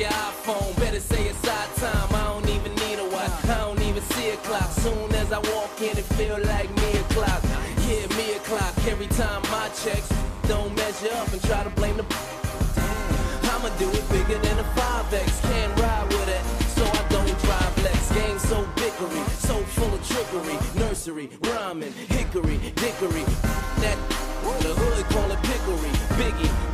your iPhone, better say it's our time. I don't even need a watch, I don't even see a clock. Soon as I walk in, it feel like me o'clock. Yeah, me o'clock. Every time my checks don't measure up and try to blame the I'ma do it bigger than a 5X. Can't ride with it, so I don't drive Lex. Game so bickery, so full of trickery. Nursery, rhyming, hickory, dickory. That the hood call it pickery. Biggie.